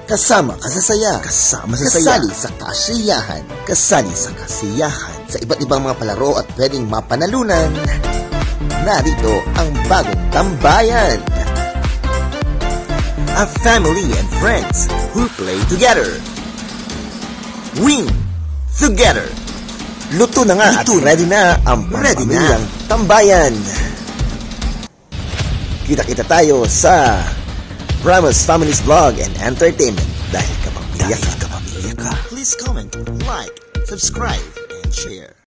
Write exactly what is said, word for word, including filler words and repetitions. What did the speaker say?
Kasama ka sa saya. Kasama sa saya. Kasali sa kasiyahan. Kasali sa kasiyahan. Sa iba't ibang mga palaro at pwedeng mapanalunan. Narito ang bagong tambayan. A family and friends who play together. Win together. Luto na nga at ready na ang pamilyang tambayan. Kita-kita tayo sa Ramos Family's Vlog and Entertainment. Dahil kapamilya ka, kapamilya ka. Please comment, like, subscribe, and share.